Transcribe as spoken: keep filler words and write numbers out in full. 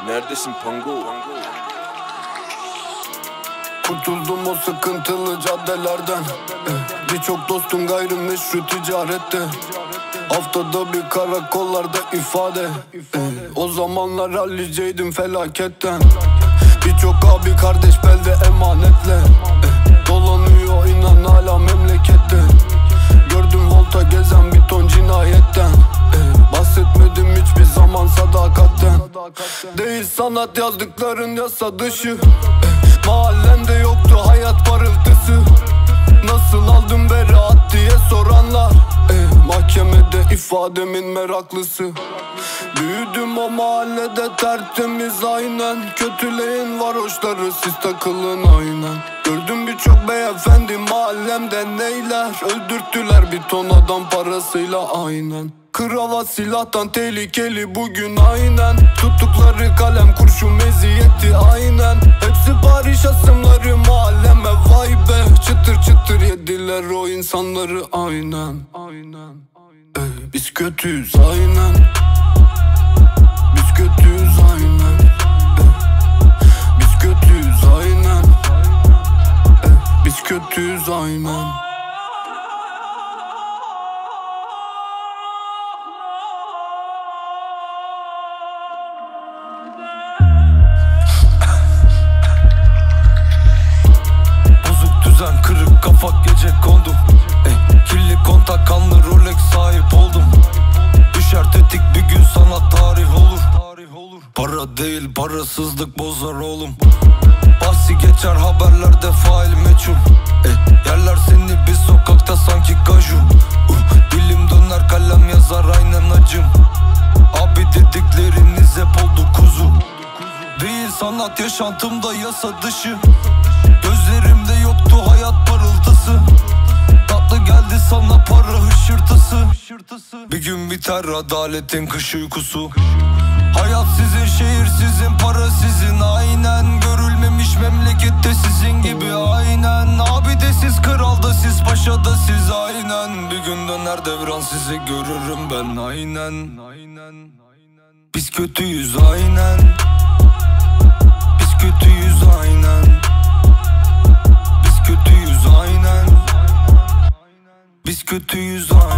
Neredesin Pango? Kurtuldum o sıkıntılı caddelerden. Birçok dostum gayrimeşru ticarette. Haftada bir karakollarda ifade. O zamanlar halliceydim felaketten. Birçok abi kardeş belde emanetle. Dolanıyor inan hala memlekette. Gördüm volta gezen bir ton cinayetten. Bahsetmedim hiçbir zaman sadakatten. Değil sanat yazdıkların yasa dışı. Mahallemde yoktu hayat parıltısı. Nasıl aldım beraat diye soranlar. eh, Mahkemede ifademin meraklısı. Büyüdüm o mahallede tertemiz aynen. Kötüleyin varoşları siz takılın aynen. Gördüm birçok beyefendi mahallemde neyler. Öldürttüler bir ton adam parasıyla aynen. Kravat silahtan tehlikeli bugün aynen. Tuttukları kalem kurşun meziyeti aynen. Hepsi Paris asımları mahalleme vay be. Çıtır çıtır yediler o insanları aynen. Aynen. Ey, biz kötüyüz aynen. Biz kötüyüz aynen. Ey, biz kötüyüz aynen. Ey, biz kötüyüz aynen. Kırık kafa gece kondum. Ey, kirli kontak kanlı Rolex sahip oldum. Düşer tetik bir gün sana tarih olur. Para değil parasızlık bozar oğlum. Bahsi geçer haberlerde fail meçhul. Ey, yerler seni bir sokakta sanki kaju. uh, Dilim döner kalem yazar aynen acım. Abi dedikleriniz hep oldu kuzu. Değil sanat yaşantımda yasa dışı. Gözlerimde yoktu hayat parıltısı. Tatlı geldi sana para hışırtısı. Bir gün biter adaletin kış uykusu. Hayat sizin, şehir sizin, para sizin aynen. Görülmemiş memlekette sizin gibi aynen. Abi de siz, kral da siz, paşa da siz aynen. Bir gün döner devran sizi görürüm ben aynen. Biz kötüyüz aynen. Biz kötüyüz aynen. Biz kötüyüz aynen. Biz kötüyüz aynen.